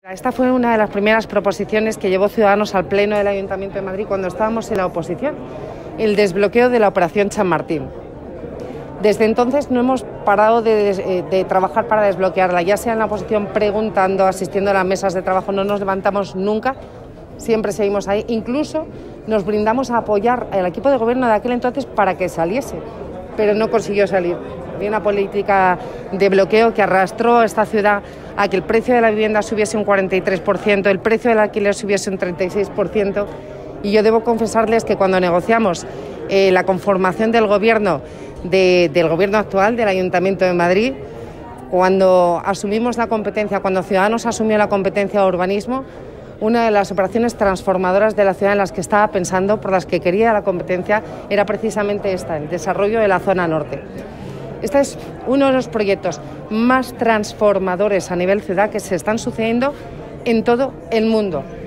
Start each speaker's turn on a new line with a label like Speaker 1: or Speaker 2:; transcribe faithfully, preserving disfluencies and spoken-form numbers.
Speaker 1: Esta fue una de las primeras proposiciones que llevó Ciudadanos al Pleno del Ayuntamiento de Madrid cuando estábamos en la oposición, el desbloqueo de la operación Chamartín. Desde entonces no hemos parado de, de trabajar para desbloquearla, ya sea en la oposición preguntando, asistiendo a las mesas de trabajo, no nos levantamos nunca, siempre seguimos ahí, incluso nos brindamos a apoyar al equipo de gobierno de aquel entonces para que saliese, pero no consiguió salir. Había una política de bloqueo que arrastró a esta ciudad a que el precio de la vivienda subiese un cuarenta y tres por ciento, el precio del alquiler subiese un treinta y seis por ciento, y yo debo confesarles que cuando negociamos eh, la conformación del gobierno, de, del gobierno actual, del Ayuntamiento de Madrid, cuando asumimos la competencia, cuando Ciudadanos asumió la competencia de urbanismo, una de las operaciones transformadoras de la ciudad en las que estaba pensando, por las que quería la competencia, era precisamente esta, el desarrollo de la zona norte. Este es uno de los proyectos más transformadores a nivel ciudad que se están sucediendo en todo el mundo.